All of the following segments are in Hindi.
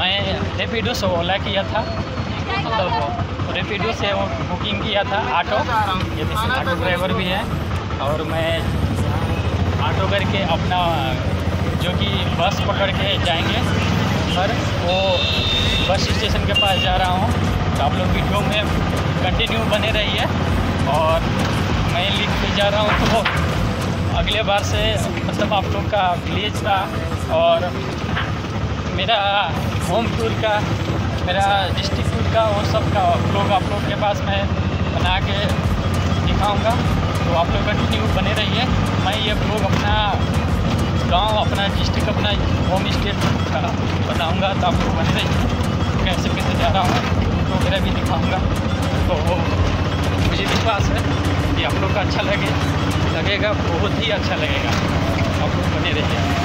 मैं रेपिडो से ओला किया था, मतलब रेपिडो से बुकिंग किया था ऑटो। ये ऑटो ड्राइवर भी है और मैं ऑटो करके अपना जो कि बस पकड़ के जाएंगे पर वो बस स्टेशन के पास जा रहा हूँ। तो आप लोग वीडियो में कंटिन्यू बने रहिए और मैं लिख के जा रहा हूँ। तो अगले बार से मतलब आप लोग का विलेज का और मेरा होम टूर का, मेरा डिस्ट्रिक्ट टूर का, वो सब का व्लॉग आप लोग के पास मैं बना के दिखाऊंगा। तो आप लोग कंटिन्यू बने रहिए। मैं ये व्लॉग अपना गांव, अपना डिस्ट्रिक्ट, अपना होम स्टेट का बताऊंगा। तो आप लोग बने रहिए। कैसे कैसे जा रहा हूँ तो वगैरह भी दिखाऊंगा। तो मुझे विश्वास है कि आप लोग का अच्छा लगेगा, बहुत ही अच्छा लगेगा। आप लोग बने रहिए।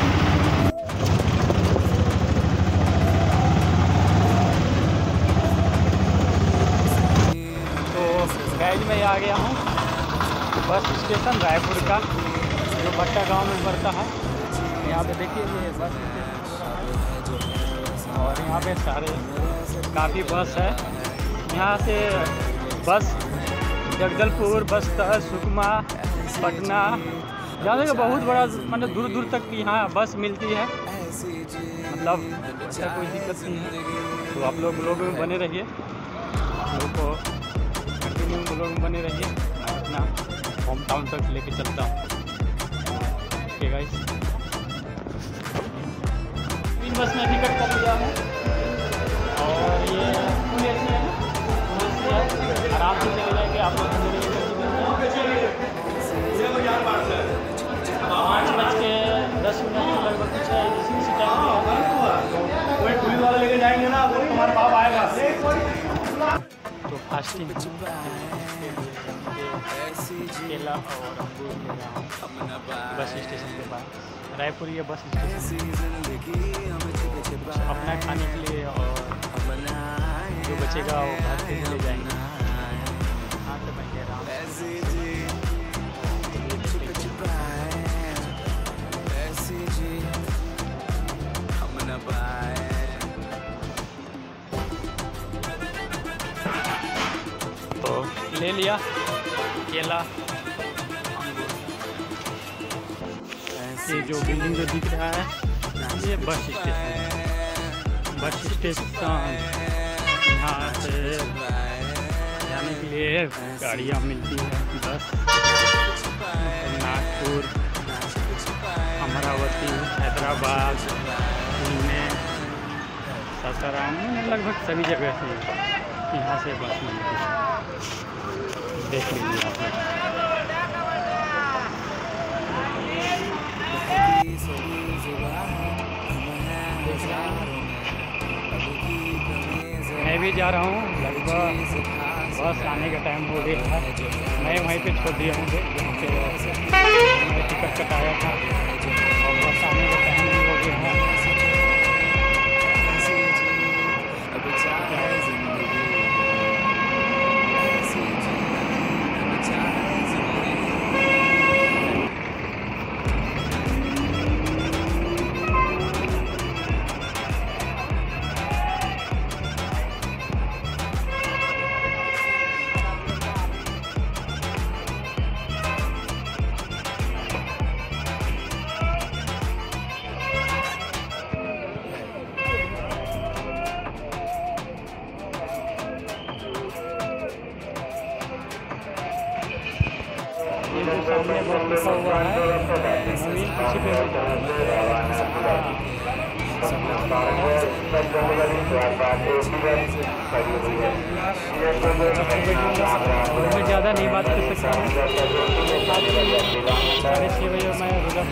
गाइज मैं आ गया हूँ बस स्टेशन रायपुर का, जो भट्टा गांव में पड़ता है। यहाँ पे देखिए ये बस स्टेशन और यहाँ पे काफ़ी बस है। यहाँ से बस जगदलपुर, बस्तर, सुकमा, पटना, जहाँ से बहुत बड़ा मतलब दूर दूर तक यहाँ बस मिलती है। मतलब कोई दिक्कत नहीं है। तो आप लोग में बने रहिए, आप लोग को लोग बने रहिए। मैं अपना होम टाउन तक लेके चलता हूँ। ओके गाइस, 3 बस में टिकट कर लिया हूँ और ये फुल एसी है, आराम से चले जाएंगे। आप लोग 5:10 के लगभग कुछ है, इसी टाइम कोई पुलिस वाला लेके जाएंगे ना, वो तुम्हारा बाप आएगा। तो फास्टिंग केला और अंगूर ले रहा हूँ बस स्टेशन के पास। रायपुर ये बस स्टेशन अपना खाने के लिए और जो बचेगा वो घर से ले जाएंगे। हाँ तो मैं कह रहा हूँ तो ले लिया केला। ये जो बिल्डिंग जो दिख रहा है ये बस स्टेशन। यहाँ से जाने के लिए गाड़ियाँ मिलती हैं। बस नागपुर, अमरावती, हैदराबाद, पुणे, सासाराम, लगभग सभी जगह से यहाँ से बस मिलती है। देख लीजिए आप लोग। मैं भी जा रहा हूँ, लगभग बस आने का टाइम हो गया है। मैं वहीं पे छोड़ दिया हूँ जहाँ पे मैं टिकट कटाया था और बस आने का टाइम भी हो गया है। सामने बस लिखा हुआ है, नवीन पीछे पे मैं ज़्यादा नहीं बात कर सकता हूँ। 6:30 बजे मैं रोजा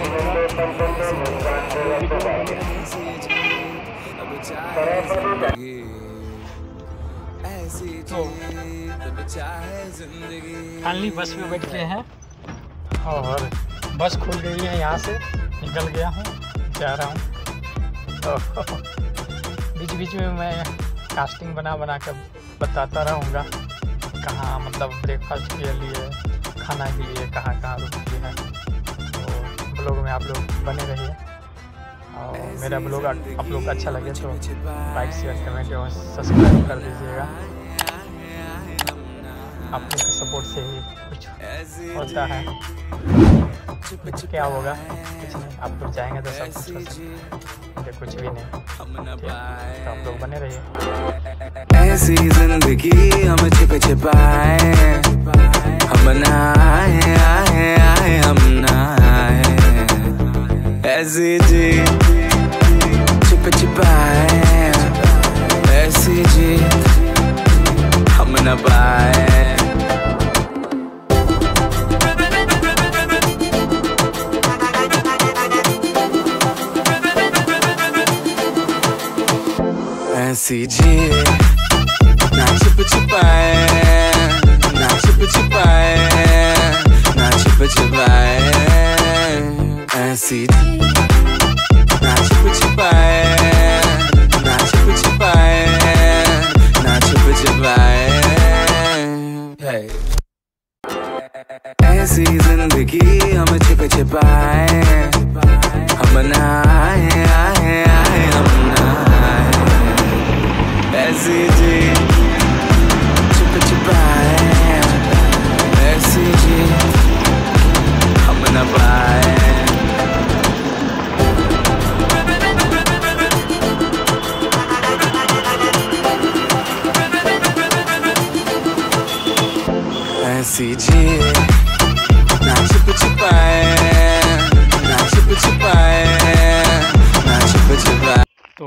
फाइनली बस में बैठ गए हैं और बस खुल गई है। यहाँ से निकल गया हूँ, जा रहा हूँ। तो बीच बीच में मैं कास्टिंग बना कर बताता रहूँगा कहाँ, मतलब ब्रेकफास्ट के लिए, खाना के लिए कहाँ रुकती है। तो ब्लॉग में आप लोग बने रहिए और मेरा ब्लॉग आप लोग को अच्छा लगे तो लाइक शेयर कमेंट और सब्सक्राइब कर दीजिएगा। आप लोग के सपोर्ट से ही कुछ होता है, कुछ क्या होगा कुछ नहीं। आप लोग जाएंगे तो सब कुछ हो सकता है, कुछ भी नहीं। तो आप लोग बने रहिए। ऐसी जिंदगी हम छिप छिपाए, हम ना आए आए आए हम ना आए। ऐसी जी छिप छिपाए, ऐसी जी हम न पाए। ऐसी जी ना छिप छिपाए, ना छिप छिपाए, ना छिप छिपाए। ऐसी जी ना छिप छिपाए, ना छिप छिपाए, ना छिप छिपाए। ऐसी जिंदगी हम छिप छिपाए, हम ना आए आए आए हम ना आए। ऐसी जी छिप छिपाए, ऐसी जी हम न पाए। ऐसी जी ना छिप छिपाए, ना छिप छिपाए, ना छिप छिपाए। तो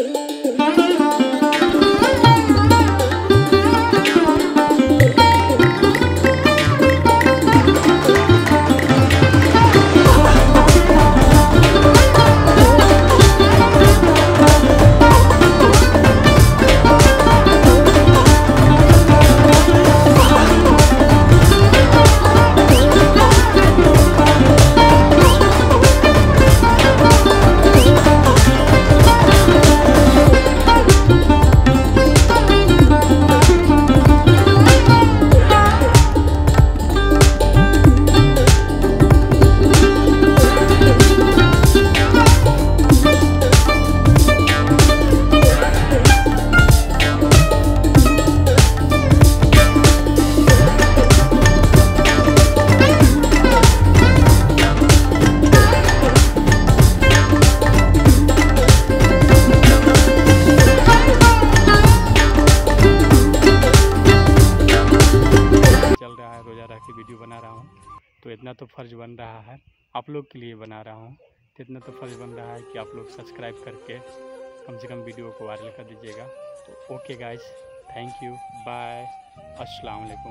की वीडियो बना रहा हूँ तो इतना तो फ़र्ज़ बन रहा है, आप लोग के लिए बना रहा हूँ तो इतना तो फ़र्ज़ बन रहा है कि आप लोग सब्सक्राइब करके कम से कम वीडियो को वायरल कर दीजिएगा। तो okay guys, thank you, bye, अस्सलाम वालेकुम।